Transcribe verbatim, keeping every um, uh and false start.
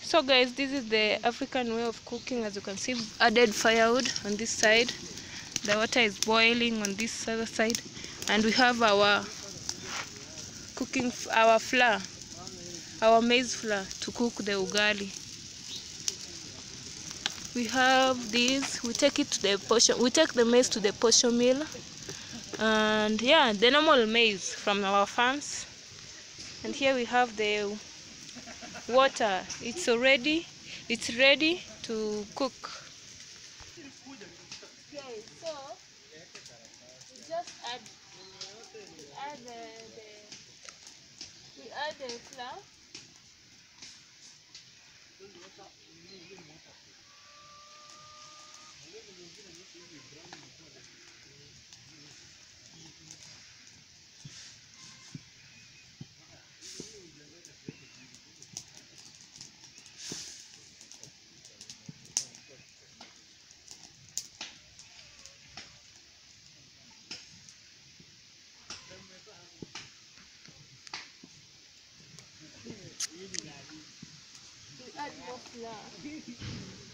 So guys, this is the African way of cooking. As you can see, we've added firewood on this side. The water is boiling on this other side, and we have our cooking our flour, our maize flour to cook the ugali. We have this. We take it to the portion. We take the maize to the portion mill, and yeah, the normal maize from our farms. And here we have the water. It's already, it's ready to cook. Okay, so we just add, add the, the we add the flour. We add more flour.